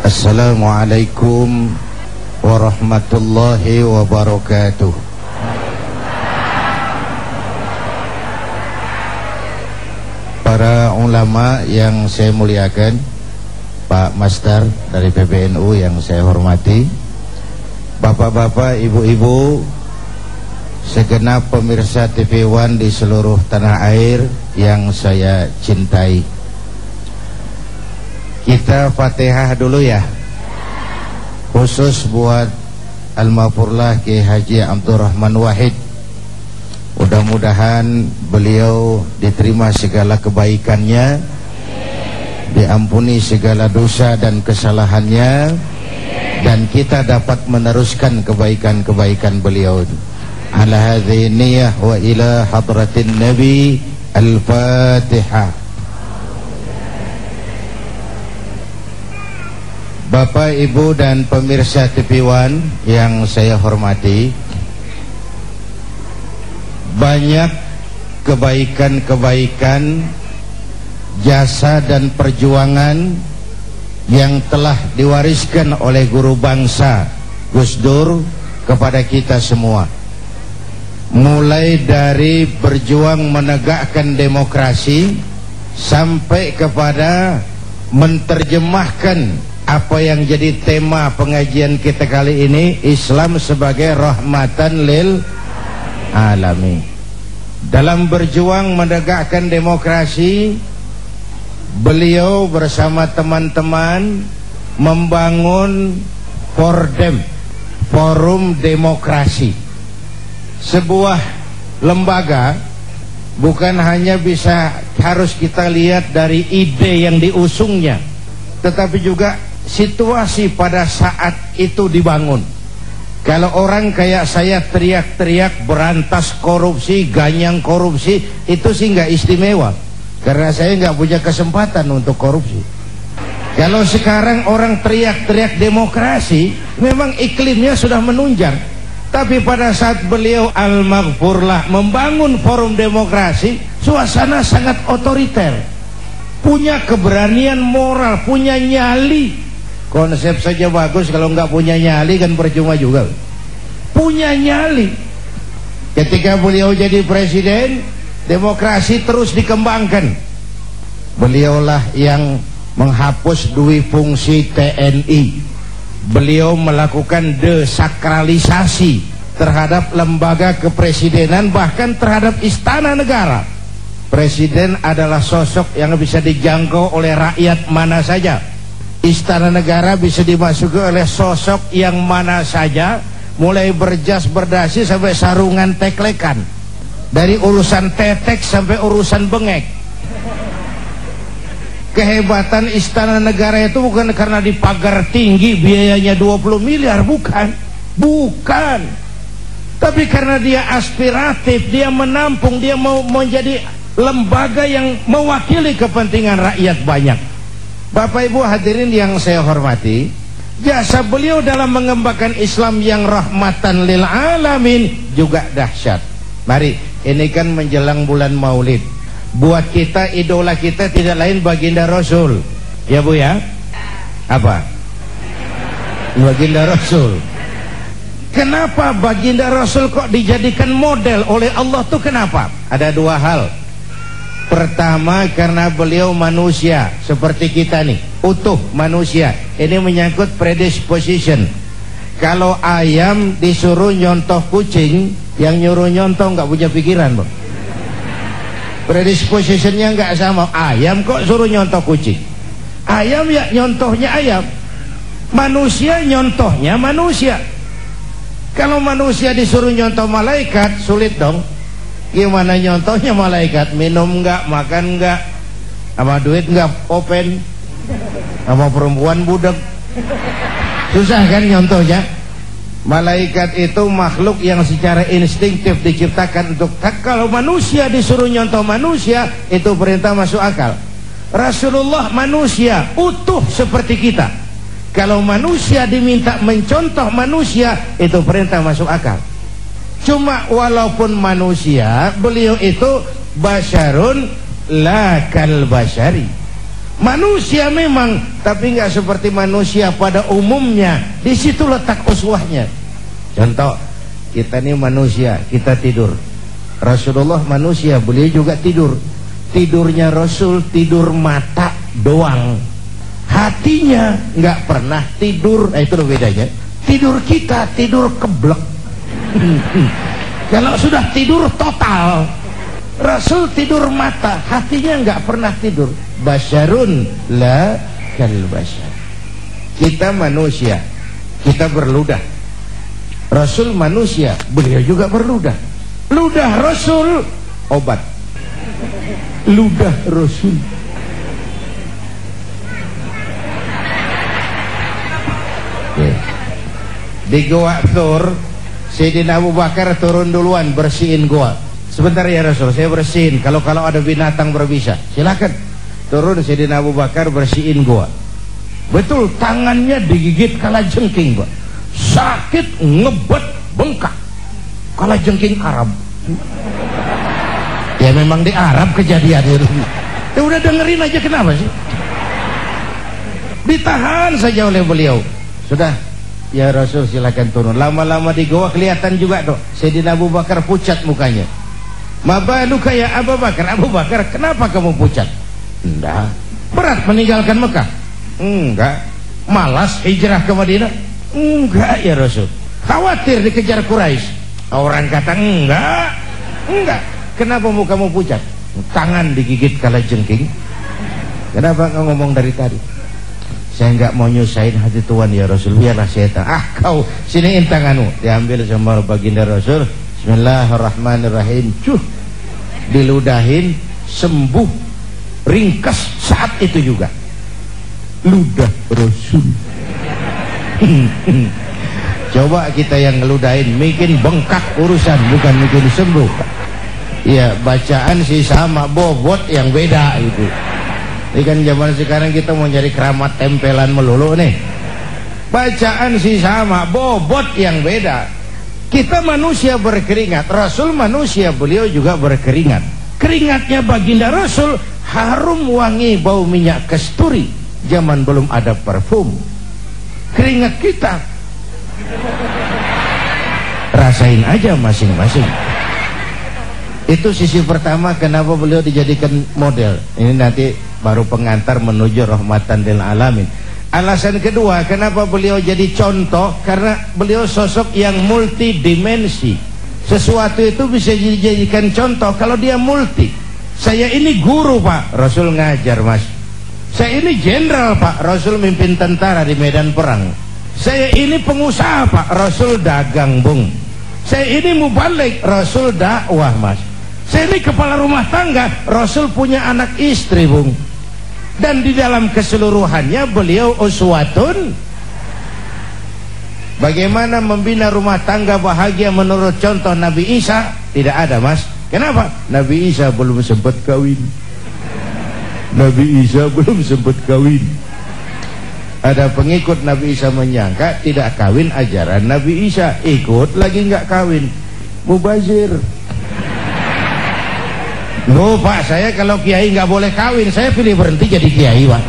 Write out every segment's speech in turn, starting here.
Assalamualaikum warahmatullahi wabarakatuh. Para ulama yang saya muliakan, Pak Master dari PBNU yang saya hormati, bapak-bapak, ibu-ibu, segenap pemirsa TV One di seluruh tanah air yang saya cintai. Kita Fatihah dulu ya, khusus buat Almarhumlah Kiai Haji Abdurrahman Wahid. Mudah-mudahan beliau diterima segala kebaikannya, diampuni segala dosa dan kesalahannya, dan kita dapat meneruskan kebaikan-kebaikan beliau. Ala hadhihi niyyah wa ila hadratin Nabi. Al-Fatihah. Bapak, Ibu, dan pemirsa TV One yang saya hormati, banyak kebaikan-kebaikan, jasa dan perjuangan yang telah diwariskan oleh guru bangsa Gus Dur kepada kita semua. Mulai dari berjuang menegakkan demokrasi sampai kepada menerjemahkan apa yang jadi tema pengajian kita kali ini, Islam sebagai rahmatan lil alamin. Dalam berjuang menegakkan demokrasi, beliau bersama teman-teman membangun Fordem, Forum Demokrasi, sebuah lembaga bukan hanya harus kita lihat dari ide yang diusungnya, tetapi juga situasi pada saat itu dibangun. Kalau orang kayak saya teriak-teriak berantas korupsi, ganyang korupsi, itu sih nggak istimewa, karena saya nggak punya kesempatan untuk korupsi. Kalau sekarang orang teriak-teriak demokrasi, memang iklimnya sudah menunjang. Tapi pada saat beliau Al-Maghfurlah membangun forum demokrasi, suasana sangat otoriter, punya keberanian moral, punya nyali. Konsep saja bagus, kalau nggak punya nyali kan percuma juga. Punya nyali. Ketika beliau jadi presiden, demokrasi terus dikembangkan. Beliaulah yang menghapus dui fungsi TNI. Beliau melakukan desakralisasi terhadap lembaga kepresidenan, bahkan terhadap istana negara. Presiden adalah sosok yang bisa dijangkau oleh rakyat mana saja. Istana negara bisa dimasuki oleh sosok yang mana saja, mulai berjas berdasi sampai sarungan teklekan, dari urusan tetek sampai urusan bengek. Kehebatan istana negara itu bukan karena dipagar tinggi biayanya 20 miliar, bukan, tapi karena dia aspiratif, dia menampung, dia mau menjadi lembaga yang mewakili kepentingan rakyat banyak. Bapak Ibu hadirin yang saya hormati, jasa beliau dalam mengembangkan Islam yang rahmatan lil alamin juga dahsyat. Mari, ini kan menjelang bulan Maulid. Buat kita, idola kita tidak lain baginda Rasul. Ya Bu ya? Apa? Baginda Rasul. Kenapa baginda Rasul kok dijadikan model oleh Allah tuh kenapa? Ada dua hal. Pertama, karena beliau manusia seperti kita nih, utuh manusia. Ini menyangkut predisposition. Kalau ayam disuruh nyontoh kucing, yang nyuruh nyontoh nggak punya pikiran, Bang. Predispositionnya nggak sama. Ayam kok suruh nyontoh kucing? Ayam ya nyontohnya ayam. Manusia nyontohnya manusia. Kalau manusia disuruh nyontoh malaikat, sulit dong. Gimana nyontohnya malaikat? Minum enggak, makan enggak, sama duit enggak open, sama perempuan budak. Susah kan nyontohnya? Malaikat itu makhluk yang secara instinktif diciptakan untuk, kalau manusia disuruh nyontoh manusia, itu perintah masuk akal. Rasulullah manusia utuh seperti kita. Kalau manusia diminta mencontoh manusia, itu perintah masuk akal. Cuma walaupun manusia, beliau itu basyarun la kal basyari, Manusia memang, tapi nggak seperti manusia pada umumnya. Di situ letak uswahnya. Contoh, kita ini manusia, kita tidur. Rasulullah manusia, beliau juga tidur. Tidurnya Rasul tidur mata doang, hatinya nggak pernah tidur. Nah, itu loh bedanya. Tidur kita tidur keblek. Kalau sudah tidur total, Rasul tidur mata, hatinya nggak pernah tidur. Basyarun la kal basyar. Kita manusia, kita berludah. Rasul manusia, beliau juga berludah. Ludah Rasul obat. Ludah Rasul. Di Goa Thur, Sayyidina Abu Bakar turun duluan bersihin goa. Sebentar ya Rasul, saya bersihin. Kalau ada binatang berbisa, silakan. Turun Sayyidina Abu Bakar bersihin goa. Betul, tangannya digigit kalajengking, Pak. Sakit, ngebet, bengkak. Kalajengking Arab. Ya memang di Arab kejadian itu. Ya udah dengerin aja, kenapa sih? Ditahan saja oleh beliau. Sudah, ya Rasul silakan turun. Lama-lama di goa kelihatan juga tuh Sayyidina Abu Bakar pucat mukanya. Mabaluka ya Abu Bakar. Abu Bakar, kenapa kamu pucat? Enggak. Berat meninggalkan Mekah? Enggak. Malas hijrah ke Madinah? Enggak ya Rasul. Khawatir dikejar Quraisy? Orang kata enggak. Enggak. Kenapa mukamu pucat? Tangan digigit kalajengking. Kenapa kau ngomong dari tadi? Saya enggak mau nyusahin hati Tuhan ya Rasul, biarlah setan. Kau siniin tanganmu. Diambil sama baginda Rasul. Bismillahirrahmanirrahim. Diludahin, sembuh, ringkas saat itu juga. Ludah Rasul. Coba kita yang ngeludahin, bikin bengkak urusan, bukan bikin sembuh. Ya bacaan sih sama, bobot yang beda itu. Ini kan zaman sekarang kita mau nyari keramat tempelan melulu nih. Bacaan sih sama, bobot yang beda. Kita manusia berkeringat, Rasul manusia, beliau juga berkeringat. Keringatnya baginda Rasul harum wangi bau minyak kasturi. Zaman belum ada parfum. Keringat kita rasain aja masing-masing. Itu sisi pertama kenapa beliau dijadikan model. Ini nanti baru pengantar menuju rahmatan lil alamin. Alasan kedua kenapa beliau jadi contoh, karena beliau sosok yang multidimensi. Sesuatu itu bisa dijadikan contoh kalau dia multi. Saya ini guru Pak, Rasul ngajar Mas. Saya ini jenderal Pak, Rasul mimpin tentara di medan perang. Saya ini pengusaha Pak, Rasul dagang Bung. Saya ini mubalik, Rasul dakwah Mas. Saya ini kepala rumah tangga, Rasul punya anak istri Bung. Dan di dalam keseluruhannya beliau uswatun. Bagaimana membina rumah tangga bahagia menurut contoh Nabi Isa? Tidak ada Mas. Kenapa? Nabi Isa belum sempat kawin. Nabi Isa belum sempat kawin. Ada pengikut Nabi Isa menyangka tidak kawin ajaran Nabi Isa, ikut lagi nggak kawin, mubazir. Loh Pak, saya kalau kiai nggak boleh kawin, saya pilih berhenti jadi kiai Pak.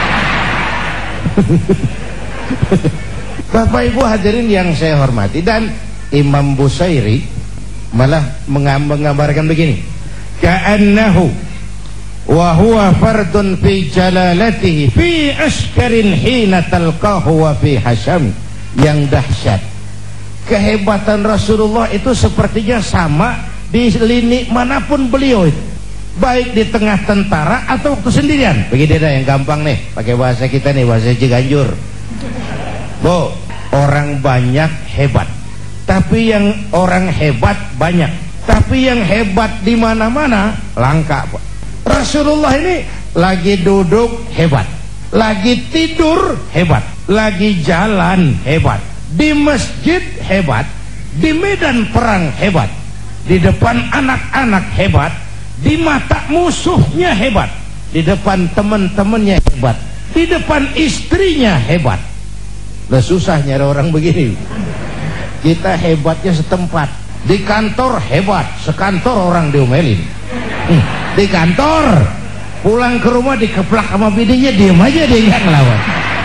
Bapak Ibu hadirin yang saya hormati, dan Imam Busairi malah menggambarkan begini, ka'annahu wa huwa fardun fi jalalatihi fi askarin hina talqahu wa fi hasham. Yang dahsyat, kehebatan Rasulullah itu sepertinya sama di lini manapun beliau itu, baik di tengah tentara atau waktu sendirian. Begini dah yang gampang nih, pakai bahasa kita nih, bahasa Ciganjur. Bu, orang banyak hebat, tapi yang orang hebat banyak, tapi yang hebat di mana-mana langka Pak. Rasulullah ini lagi duduk hebat, lagi tidur hebat, lagi jalan hebat, di masjid hebat, di medan perang hebat, di depan anak-anak hebat, di mata musuhnya hebat, di depan teman-temannya hebat, di depan istrinya hebat. Udah susah nyari orang begini. Kita hebatnya setempat. Di kantor hebat, sekantor orang diomelin. Di kantor pulang ke rumah dikeplak sama bininya, diem aja dia nggak ngelawan.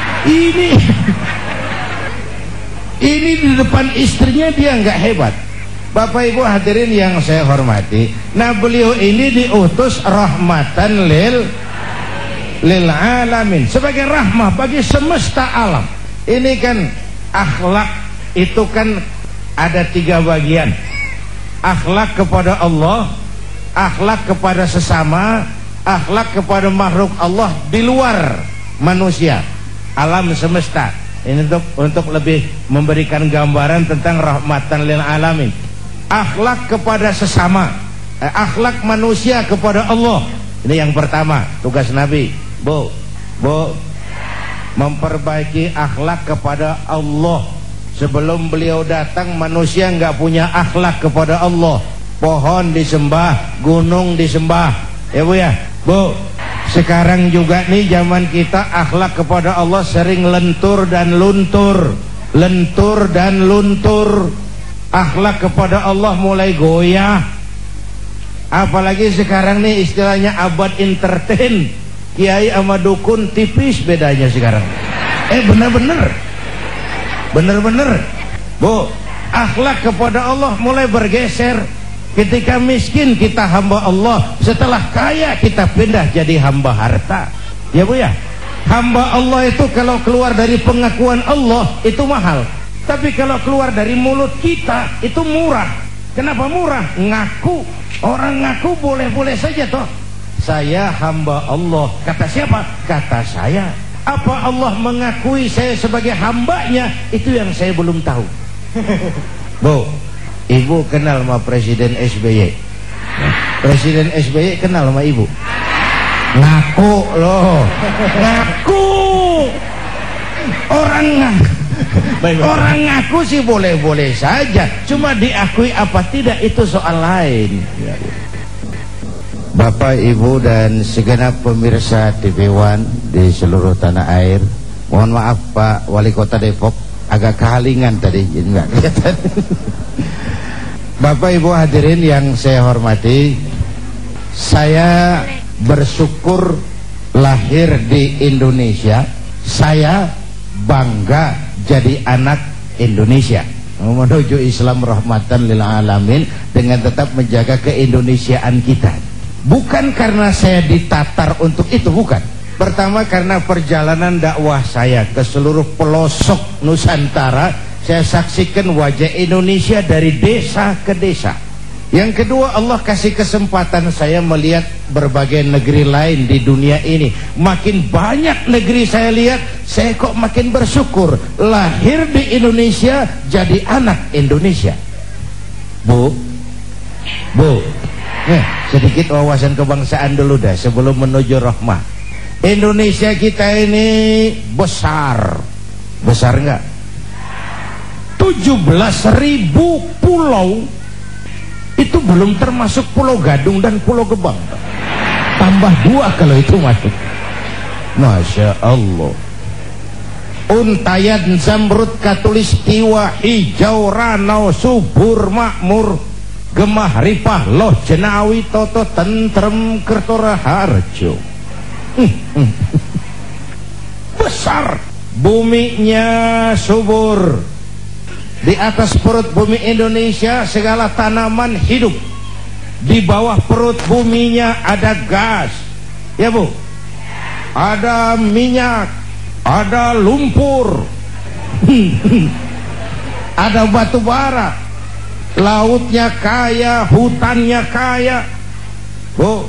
Ini di depan istrinya dia nggak hebat. Bapak Ibu hadirin yang saya hormati, nah beliau ini diutus rahmatan lil alamin, sebagai rahmah bagi semesta alam. Ini kan akhlak itu kan ada 3 bagian. Akhlak kepada Allah, akhlak kepada sesama, akhlak kepada makhluk Allah di luar manusia, alam semesta. Ini untuk lebih memberikan gambaran tentang rahmatan lil alamin. Akhlak kepada sesama, akhlak manusia kepada Allah. Ini yang pertama, tugas Nabi. Bu, memperbaiki akhlak kepada Allah. Sebelum beliau datang, manusia nggak punya akhlak kepada Allah. Pohon disembah, gunung disembah, ya Bu ya. Bu, sekarang juga nih zaman kita akhlak kepada Allah sering lentur dan luntur, lentur dan luntur. Akhlak kepada Allah mulai goyah. Apalagi sekarang nih istilahnya abad entertain. Kiai sama dukun tipis bedanya sekarang. Bener-bener. Bu, akhlak kepada Allah mulai bergeser. Ketika miskin kita hamba Allah, setelah kaya kita pindah jadi hamba harta. Ya Bu ya. Hamba Allah itu kalau keluar dari pengakuan Allah itu mahal. Tapi kalau keluar dari mulut kita itu murah. Kenapa murah? Ngaku. Orang ngaku boleh-boleh saja toh. Saya hamba Allah. Kata siapa? Kata saya. Apa Allah mengakui saya sebagai hambanya? Itu yang saya belum tahu. Bu, Ibu kenal sama Presiden SBY? Presiden SBY kenal sama Ibu? Ngaku loh. Ngaku. Orang ngaku sih boleh-boleh saja, cuma diakui apa tidak itu soal lain. Bapak, Ibu dan segenap pemirsa TV One di seluruh tanah air, mohon maaf Pak Wali Kota Depok, agak kehalingan tadi, jadi nggak kelihatan. Bapak Ibu hadirin yang saya hormati, saya bersyukur lahir di Indonesia. Saya bangga jadi anak Indonesia, menuju Islam rahmatan lil alamin dengan tetap menjaga keindonesiaan kita. Bukan karena saya ditatar untuk itu, bukan. Pertama karena perjalanan dakwah saya ke seluruh pelosok Nusantara, saya saksikan wajah Indonesia dari desa ke desa. Yang kedua, Allah kasih kesempatan saya melihat berbagai negeri lain di dunia ini. Makin banyak negeri saya lihat, saya kok makin bersyukur lahir di Indonesia, jadi anak Indonesia. Bu, sedikit wawasan kebangsaan dulu dah sebelum menuju rahmah. Indonesia kita ini besar nggak? 17.000 pulau. Itu belum termasuk Pulau Gadung dan Pulau Gebang. Tambah 2 kalau itu masuk. Masya Allah. Untayan zamrud katulistiwa hijau ranau subur makmur gemah ripah loh jenawi toto tentrem kertora harjo. Besar. Buminya subur. Di atas perut bumi Indonesia segala tanaman hidup. Di bawah perut buminya ada gas, ya Bu, ada minyak, ada lumpur, ada batu bara. Lautnya kaya, hutannya kaya. Bu,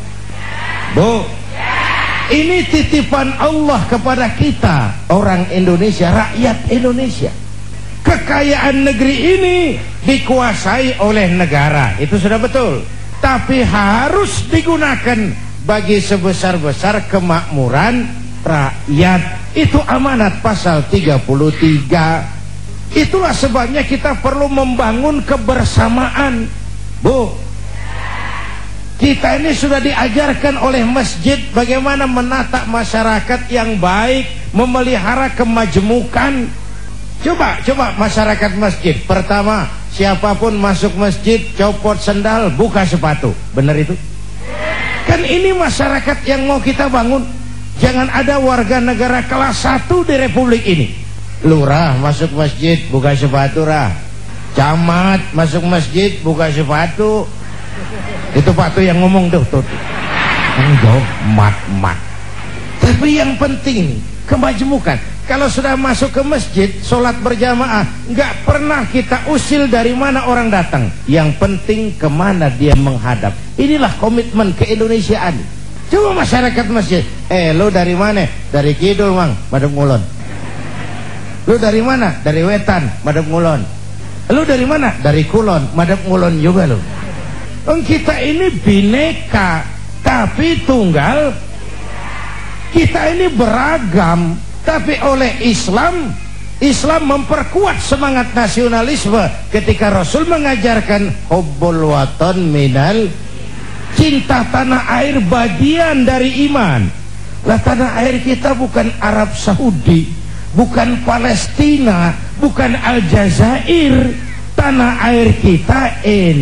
ini titipan Allah kepada kita, orang Indonesia, rakyat Indonesia. Kekayaan negeri ini dikuasai oleh negara, itu sudah betul. Tapi harus digunakan bagi sebesar-besar kemakmuran rakyat. Itu amanat pasal 33. Itulah sebabnya kita perlu membangun kebersamaan. Bu, kita ini sudah diajarkan oleh masjid bagaimana menata masyarakat yang baik, memelihara kemajmukan. Coba masyarakat masjid. Pertama, siapapun masuk masjid copot sendal, buka sepatu. Benar itu? Kan ini masyarakat yang mau kita bangun. Jangan ada warga negara kelas 1 di republik ini. Lurah masuk masjid buka sepatu rah. Camat masuk masjid buka sepatu. Itu Pak tuh yang ngomong tuh. Enggak, mat. Tapi yang penting kemajemukan. Kalau sudah masuk ke masjid, sholat berjamaah, nggak pernah kita usil dari mana orang datang. Yang penting kemana dia menghadap. Inilah komitmen keindonesiaan. Coba masyarakat masjid, lu dari mana? Dari kidul mang, madep ngulon. Lu dari mana? Dari wetan, madep ngulon. Lu dari mana? Dari kulon, madep ngulon juga lu. Kita ini bineka, tapi tunggal. Kita ini beragam, tapi oleh Islam memperkuat semangat nasionalisme ketika Rasul mengajarkan hubbul watan minal, cinta tanah air bagian dari iman. Lah tanah air kita bukan Arab Saudi, bukan Palestina, bukan Aljazair. Tanah air kita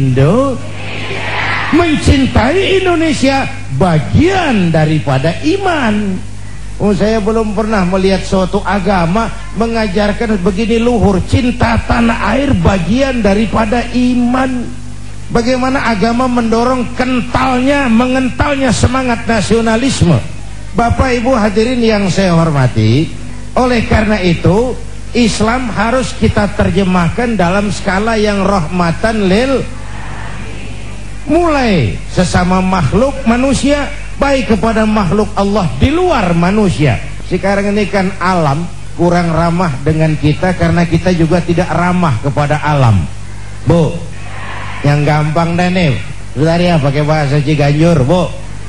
mencintai Indonesia bagian daripada iman. Saya belum pernah melihat suatu agama mengajarkan begini luhur, cinta tanah air bagian daripada iman. Bagaimana agama mendorong mengentalnya semangat nasionalisme. Bapak Ibu hadirin yang saya hormati, oleh karena itu Islam harus kita terjemahkan dalam skala yang rahmatan lil, mulai sesama makhluk manusia, baik kepada makhluk Allah di luar manusia. Sekarang ini kan alam kurang ramah dengan kita karena kita juga tidak ramah kepada alam. Bu, yang gampang deh nih, bentar ya pakai bahasa Ciganjur, bu.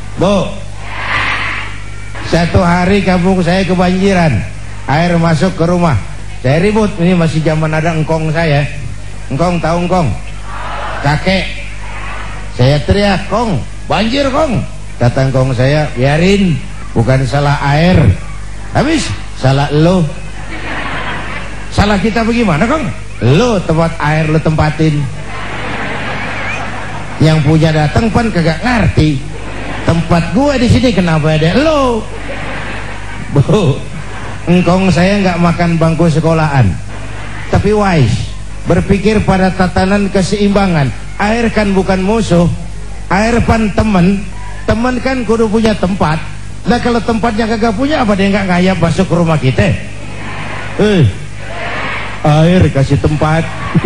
Satu hari kampung saya kebanjiran, air masuk ke rumah. Saya ribut, ini masih zaman ada engkong saya. Engkong tahu engkong? Kakek. Saya teriak, kong, banjir kong. Kata engkong saya, biarin, bukan salah air. Habis, salah lo. Salah kita bagaimana kong? Lo tempat air lo tempatin. Yang punya datang pan kagak ngerti. Tempat gua di sini kenapa ada lo? Bu, engkong saya nggak makan bangku sekolahan, tapi wise, berpikir pada tatanan keseimbangan. Air kan bukan musuh, air pan teman kan kudu punya tempat. Nah kalau tempatnya kagak punya, apa dia nggak ngayap masuk ke rumah kita? Air kasih tempat.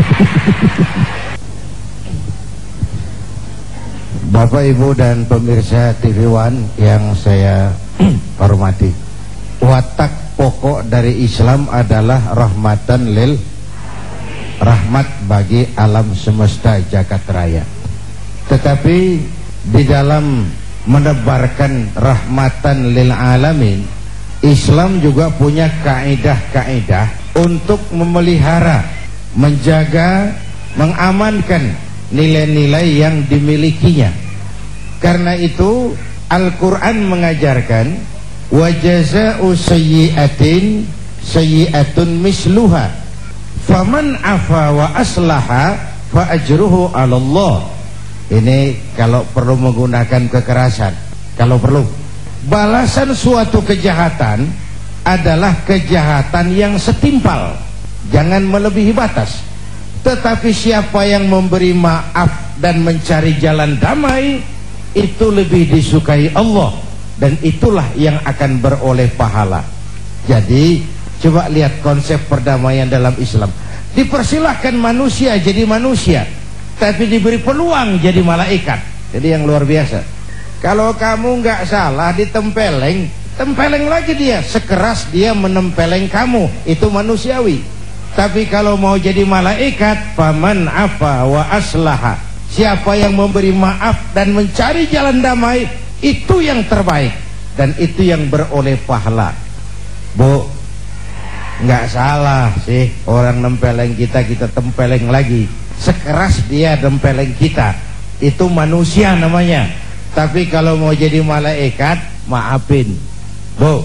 Bapak Ibu dan pemirsa TV One yang saya hormati, watak pokok dari Islam adalah rahmatan lil, rahmat bagi alam semesta jagat raya. Tetapi di dalam menebarkan rahmatan lil alamin, Islam juga punya kaidah-kaidah untuk memelihara, menjaga, mengamankan nilai-nilai yang dimilikinya. Karena itu Al-Quran mengajarkan wa jazaa'u sayyi'atin sayyi'atun misluha faman afa wa aslaha fa ajruhu 'ala Allah. Ini kalau perlu menggunakan kekerasan, kalau perlu. Balasan suatu kejahatan adalah kejahatan yang setimpal, jangan melebihi batas. Tetapi siapa yang memberi maaf dan mencari jalan damai, itu lebih disukai Allah, dan itulah yang akan beroleh pahala. Jadi coba lihat konsep perdamaian dalam Islam. Dipersilahkan manusia jadi manusia, tapi diberi peluang jadi malaikat. Jadi yang luar biasa. Kalau kamu nggak salah ditempeleng, tempeleng lagi dia. Sekeras dia menempeleng kamu, itu manusiawi. Tapi kalau mau jadi malaikat, faman afa wa aslaha, siapa yang memberi maaf dan mencari jalan damai, itu yang terbaik, dan itu yang beroleh pahala. Bu, nggak salah sih orang nempeleng kita, kita tempeleng lagi. Sekeras dia nempeleng kita, itu manusia namanya. Tapi kalau mau jadi malaikat, maafin. Bu,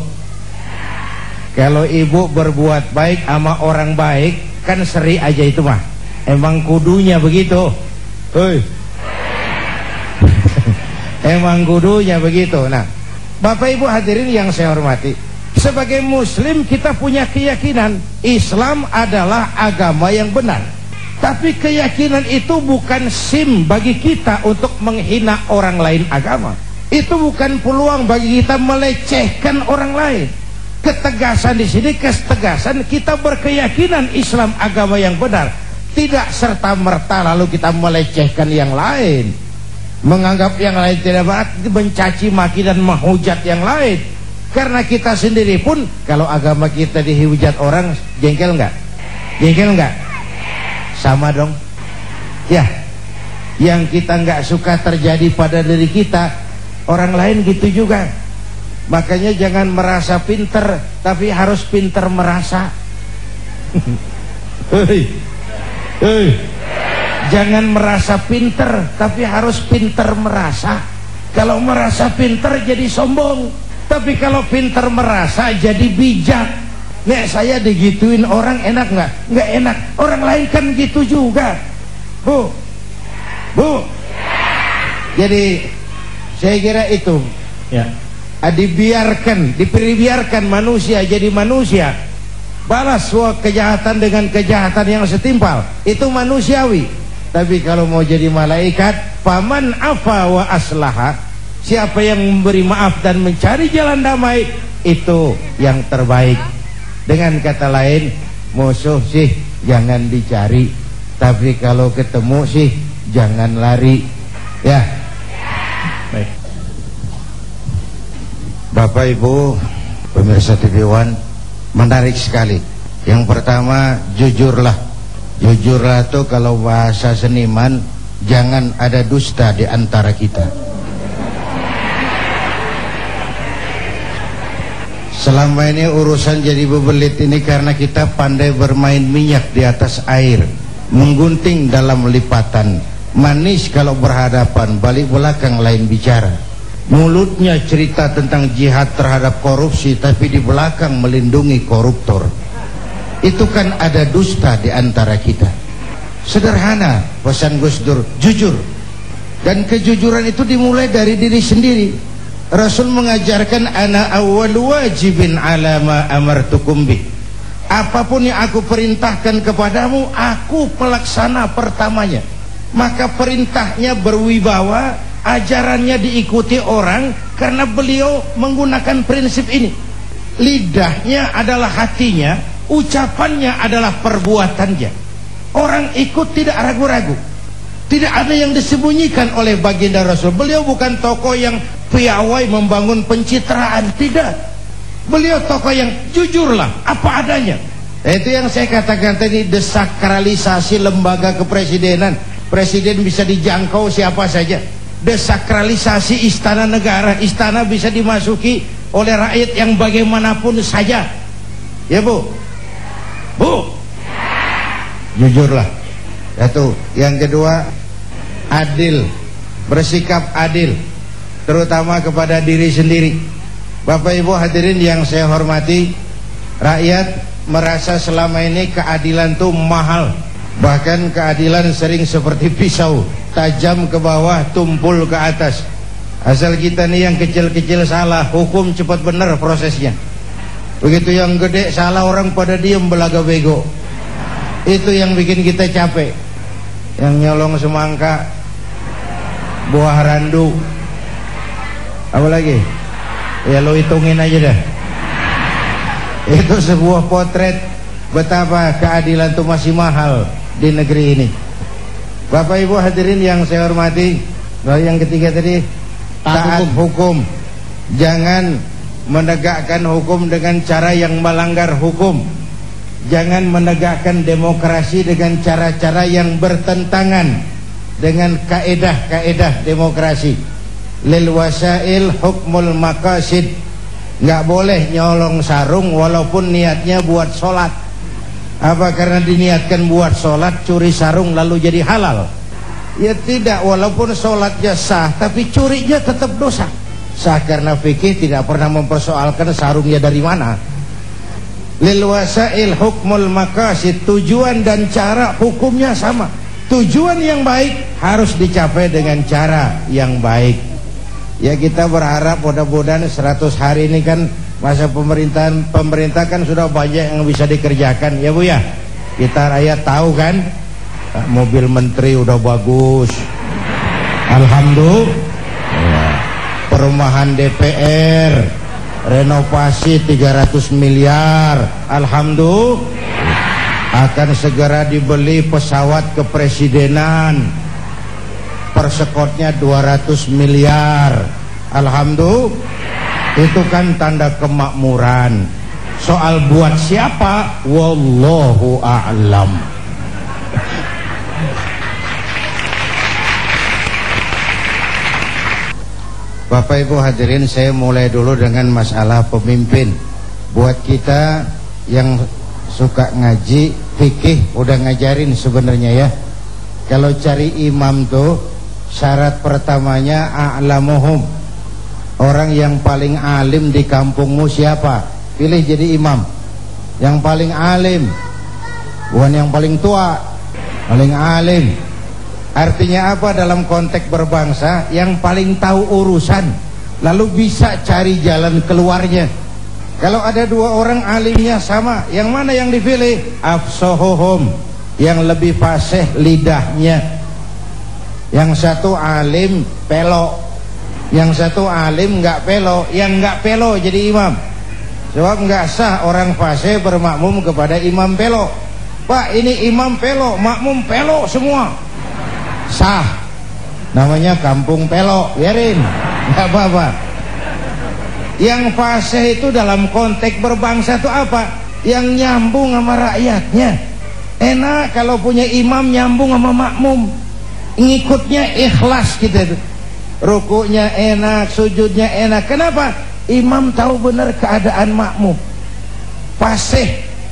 kalau ibu berbuat baik sama orang baik, kan seri aja itu mah. Emang kudunya begitu. Emang kudunya begitu. Nah, Bapak Ibu hadirin yang saya hormati, sebagai muslim kita punya keyakinan Islam adalah agama yang benar. Tapi keyakinan itu bukan SIM bagi kita untuk menghina orang lain agama. Itu bukan peluang bagi kita melecehkan orang lain. Ketegasan di sini, ketegasan kita berkeyakinan Islam agama yang benar. Tidak serta-merta lalu kita melecehkan yang lain, menganggap yang lain tidak benar, mencaci maki dan menghujat yang lain. Karena kita sendiri pun kalau agama kita dihujat orang, jengkel enggak? Jengkel enggak? Sama dong. Ya, yang kita enggak suka terjadi pada diri kita, orang lain gitu juga. Makanya jangan merasa pinter, tapi harus pinter merasa. Jangan merasa pinter, tapi harus pinter merasa. Kalau merasa pinter jadi sombong, tapi kalau pinter merasa jadi bijak. Nek saya digituin orang enak nggak? Nggak enak. Orang lain kan gitu juga, Bu. Jadi saya kira itu ya, dibiarkan manusia jadi manusia, balas kejahatan dengan kejahatan yang setimpal, itu manusiawi. Tapi kalau mau jadi malaikat, faman afa wa aslaha, siapa yang memberi maaf dan mencari jalan damai, itu yang terbaik. Dengan kata lain, musuh sih jangan dicari, tapi kalau ketemu sih jangan lari. Ya, baik. Bapak Ibu pemirsa TV One, menarik sekali. Yang pertama, jujurlah. Jujurlah itu kalau bahasa seniman, jangan ada dusta di antara kita. Selama ini urusan jadi bebelit ini karena kita pandai bermain minyak di atas air, menggunting dalam lipatan, manis kalau berhadapan, balik belakang lain bicara. Mulutnya cerita tentang jihad terhadap korupsi, tapi di belakang melindungi koruptor. Itu kan ada dusta di antara kita. Sederhana pesan Gus Dur, jujur. Dan kejujuran itu dimulai dari diri sendiri. Rasul mengajarkan, ana awwal wajibin ala ma amartukum bih. Apapun yang aku perintahkan kepadamu, aku pelaksana pertamanya. Maka perintahnya berwibawa, ajarannya diikuti orang karena beliau menggunakan prinsip ini. Lidahnya adalah hatinya, ucapannya adalah perbuatannya. Orang ikut tidak ragu-ragu. Tidak ada yang disembunyikan oleh baginda Rasul. Beliau bukan tokoh yang piawai membangun pencitraan, tidak. Beliau tokoh yang jujurlah apa adanya. Itu yang saya katakan tadi, desakralisasi lembaga kepresidenan. Presiden bisa dijangkau siapa saja. Desakralisasi istana negara, istana bisa dimasuki oleh rakyat yang bagaimanapun saja. Ya Bu? Jujurlah. Satu. Yang kedua, adil. Bersikap adil, terutama kepada diri sendiri. Bapak Ibu hadirin yang saya hormati, rakyat merasa selama ini keadilan itu mahal. Bahkan keadilan sering seperti pisau, tajam ke bawah, tumpul ke atas. Asal kita nih yang kecil-kecil salah, hukum cepat benar prosesnya. Begitu yang gede salah, orang pada diem belaga bego. Itu yang bikin kita capek. Yang nyolong semangka, buah randu, apa lagi? Ya lo hitungin aja dah. Itu sebuah potret betapa keadilan itu masih mahal di negeri ini. Bapak Ibu hadirin yang saya hormati, yang ketiga tadi, taat hukum. Jangan menegakkan hukum dengan cara yang melanggar hukum. Jangan menegakkan demokrasi dengan cara-cara yang bertentangan dengan kaedah-kaedah demokrasi. Lil wasail hukmul maqasid. Nggak boleh nyolong sarung walaupun niatnya buat sholat. Apa karena diniatkan buat sholat curi sarung lalu jadi halal? Ya tidak, walaupun sholatnya sah tapi curinya tetap dosa. Sah karena fikih tidak pernah mempersoalkan sarungnya dari mana. Lil wasail hukmul maqasid, tujuan dan cara hukumnya sama. Tujuan yang baik harus dicapai dengan cara yang baik. Ya kita berharap mudah-mudahan 100 hari ini kan masa pemerintah kan sudah banyak yang bisa dikerjakan ya Bu ya. Kita rakyat tahu kan, mobil menteri udah bagus, alhamdulillah. Ya. Perumahan DPR renovasi 300 miliar, alhamdulillah. Akan segera dibeli pesawat kepresidenan, persekotnya 200 miliar, alhamdulillah. Itu kan tanda kemakmuran. Soal buat siapa, wallahu a'lam. Bapak Ibu hadirin, saya mulai dulu dengan masalah pemimpin. Buat kita yang suka ngaji fikih udah ngajarin sebenarnya ya. Kalau cari imam tuh syarat pertamanya a'lamuhum. Orang yang paling alim di kampungmu siapa? Pilih jadi imam. Yang paling alim, bukan yang paling tua, paling alim. Artinya apa dalam konteks berbangsa? Yang paling tahu urusan, lalu bisa cari jalan keluarnya. Kalau ada dua orang alimnya sama, yang mana yang dipilih? Afsahuhum, yang lebih fasih lidahnya. Yang satu alim pelok, yang satu alim nggak pelo. Yang nggak pelo jadi imam. Sebab nggak sah orang fasih bermakmum kepada imam pelo. Pak, ini imam pelo, makmum pelo semua. Sah, namanya kampung pelok, biarin, nggak apa-apa. Yang fasih itu dalam konteks berbangsa itu apa? Yang nyambung sama rakyatnya. Enak kalau punya imam nyambung sama makmum, ngikutnya ikhlas gitu. Rukuknya enak, sujudnya enak. Kenapa? Imam tahu benar keadaan makmum. Fasih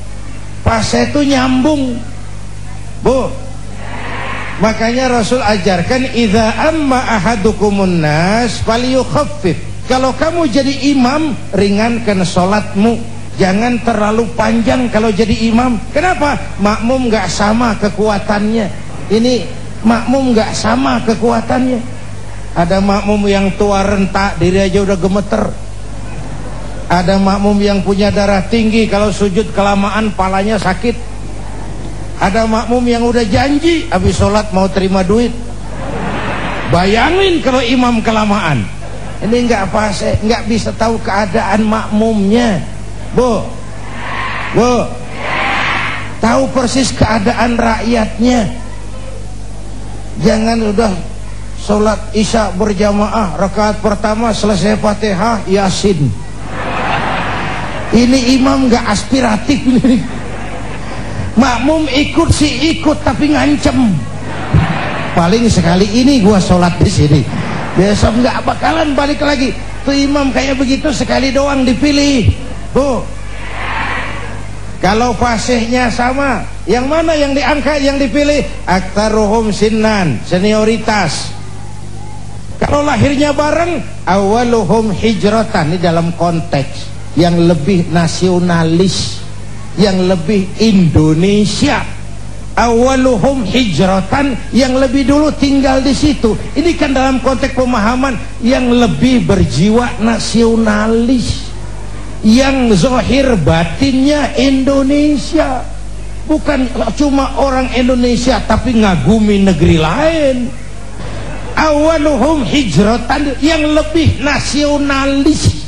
itu nyambung, Bu. Makanya Rasul ajarkan idza amma ahadukumun nas falyukhaffif. Kalau kamu jadi imam, ringankan salatmu. Jangan terlalu panjang kalau jadi imam. Kenapa? Makmum enggak sama kekuatannya. Ini makmum enggak sama kekuatannya. Ada makmum yang tua rentak, diri aja udah gemeter. Ada makmum yang punya darah tinggi, kalau sujud kelamaan palanya sakit. Ada makmum yang udah janji habis sholat mau terima duit. Bayangin kalau imam kelamaan. Ini nggak fasih, nggak bisa tahu keadaan makmumnya. Bu, tahu persis keadaan rakyatnya. Jangan udah sholat isya berjamaah, rakaat pertama selesai Fatihah Yasin. Ini imam nggak aspiratif ini. Makmum ikut sih ikut tapi ngancem. Paling sekali ini gua sholat di sini, besok nggak bakalan balik lagi. Tuh imam kayak begitu sekali doang dipilih, Bu. Kalau fasihnya sama, yang mana yang diangkat, yang dipilih? Aktaruhum sinnan, senioritas. Kalau lahirnya bareng, awaluhum hijratan. Ini dalam konteks yang lebih nasionalis, yang lebih Indonesia. Awaluhum hijratan, yang lebih dulu tinggal di situ. Ini kan dalam konteks pemahaman yang lebih berjiwa nasionalis, yang zahir batinnya Indonesia, bukan cuma orang Indonesia tapi ngagumi negeri lain. Awaluhum hijratan, yang lebih nasionalis.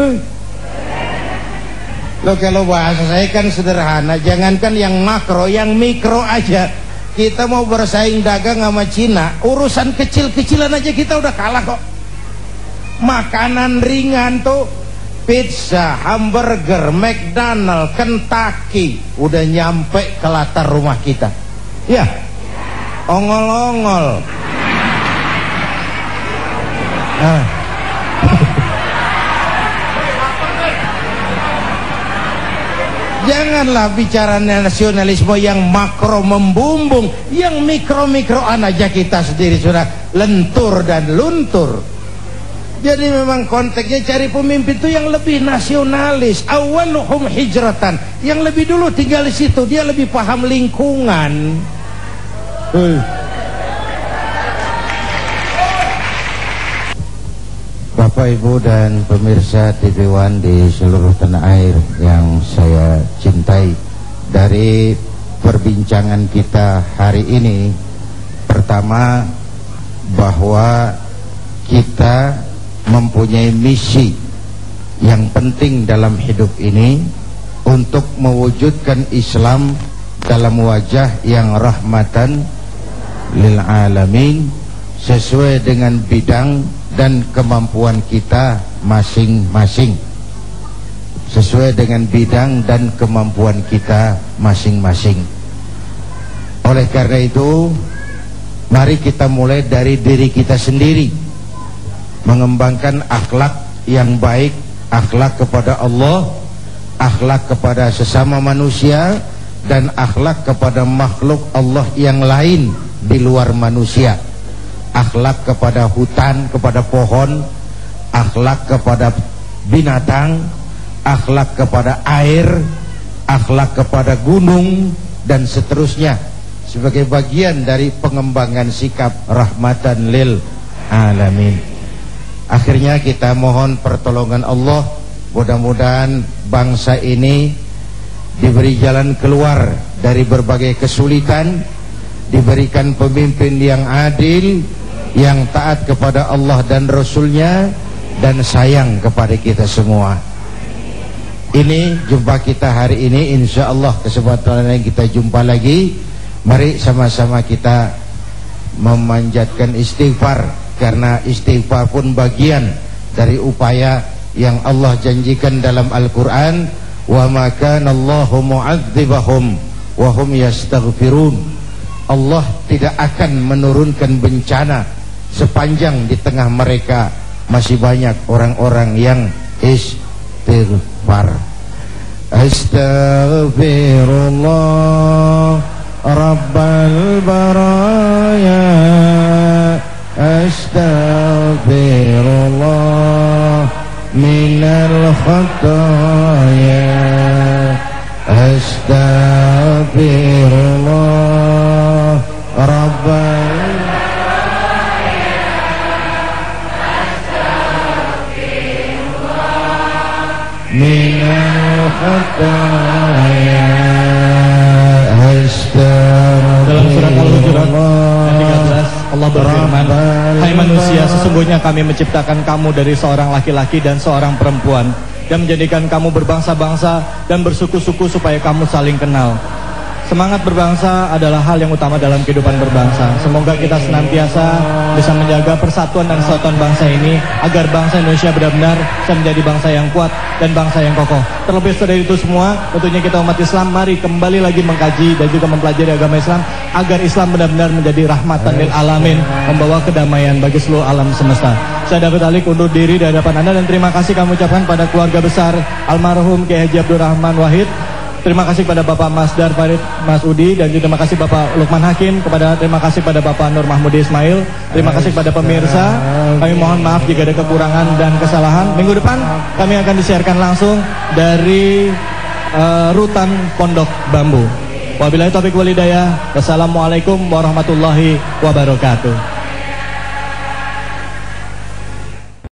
Loh, kalau bahasa saya kan sederhana, jangankan yang makro, yang mikro aja. Kita mau bersaing dagang sama Cina, urusan kecil-kecilan aja kita udah kalah kok. Makanan ringan tuh pizza, hamburger, McDonald, Kentucky udah nyampe ke latar rumah kita. Ya, ongol-ongol. Janganlah bicara nasionalisme yang makro membumbung, yang mikro-mikroan aja kita sendiri sudah lentur dan luntur. Jadi memang konteksnya cari pemimpin itu yang lebih nasionalis, awaluhum hijratan, yang lebih dulu tinggal di situ, dia lebih paham lingkungan. Bapak Ibu dan pemirsa TV One di seluruh tanah air yang saya cintai, dari perbincangan kita hari ini, pertama bahwa kita mempunyai misi yang penting dalam hidup ini untuk mewujudkan Islam dalam wajah yang rahmatan lil alamin, sesuai dengan bidang dan kemampuan kita masing-masing. Sesuai dengan bidang dan kemampuan kita masing-masing. Oleh karena itu, mari kita mulai dari diri kita sendiri, mengembangkan akhlak yang baik, akhlak kepada Allah, akhlak kepada sesama manusia, dan akhlak kepada makhluk Allah yang lain di luar manusia. Akhlak kepada hutan, kepada pohon, akhlak kepada binatang, akhlak kepada air, akhlak kepada gunung, dan seterusnya, sebagai bagian dari pengembangan sikap rahmatan lil alamin. Akhirnya kita mohon pertolongan Allah, mudah-mudahan bangsa ini diberi jalan keluar dari berbagai kesulitan, diberikan pemimpin yang adil, yang taat kepada Allah dan Rasulnya, dan sayang kepada kita semua. Ini jumpa kita hari ini, insya Allah kesempatan yang kita jumpa lagi. Mari sama-sama kita memanjatkan istighfar, karena istighfar pun bagian dari upaya yang Allah janjikan dalam Al-Quran. Wa ma kana Allahu mu'adzibahum wa hum yastaghfirun. Allah tidak akan menurunkan bencana sepanjang di tengah mereka masih banyak orang-orang yang istighfar. Astaghfirullah Rabbal baraya, astaghfirullah minal khataya, astaghfirullah Rabbal minal khataya, dalam surat Al-Hujurat ayat 13 Allah berfirman, hai manusia, sesungguhnya kami menciptakan kamu dari seorang laki-laki dan seorang perempuan, dan menjadikan kamu berbangsa-bangsa dan bersuku-suku supaya kamu saling kenal. Semangat berbangsa adalah hal yang utama dalam kehidupan berbangsa. Semoga kita senantiasa bisa menjaga persatuan dan kesatuan bangsa ini, agar bangsa Indonesia benar-benar bisa menjadi bangsa yang kuat dan bangsa yang kokoh. Terlebih dari itu semua, tentunya kita umat Islam mari kembali lagi mengkaji dan juga mempelajari agama Islam, agar Islam benar-benar menjadi rahmatan lil alamin, membawa kedamaian bagi seluruh alam semesta. Saya David Alik undur diri di hadapan Anda, dan terima kasih kami ucapkan pada keluarga besar almarhum Kiai Haji Abdul Rahman Wahid. Terima kasih kepada Bapak Masdar Farid Mas Udi, dan juga terima kasih Bapak Lukman Hakim, terima kasih pada Bapak Nur Mahmudi Ismail. Terima kasih kepada pemirsa. Kami mohon maaf jika ada kekurangan dan kesalahan. Minggu depan kami akan disiarkan langsung dari Rutan Pondok Bambu. Wabillahi taufiq wal hidayah. Wassalamualaikum warahmatullahi wabarakatuh.